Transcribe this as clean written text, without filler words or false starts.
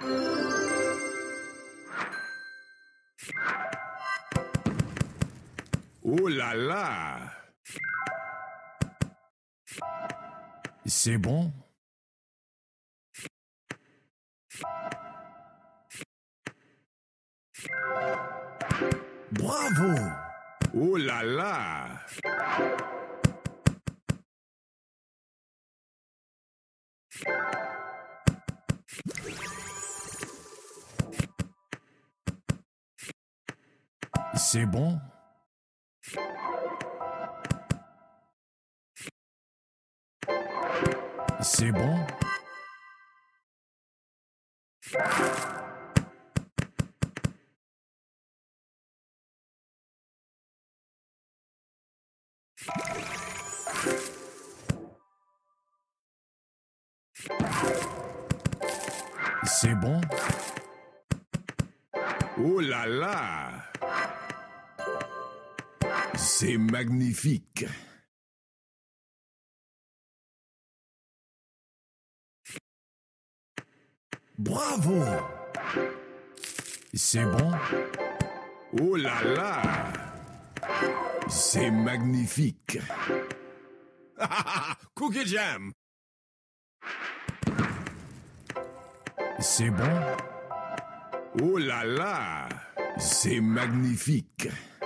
Oh là là! C'est bon? Bravo! Oh là là! C'est bon? C'est bon? C'est bon? Oh là là! C'est magnifique! Bravo! C'est bon? Oh là là! C'est magnifique! Cookie Jam! C'est bon? Oh là là! C'est magnifique!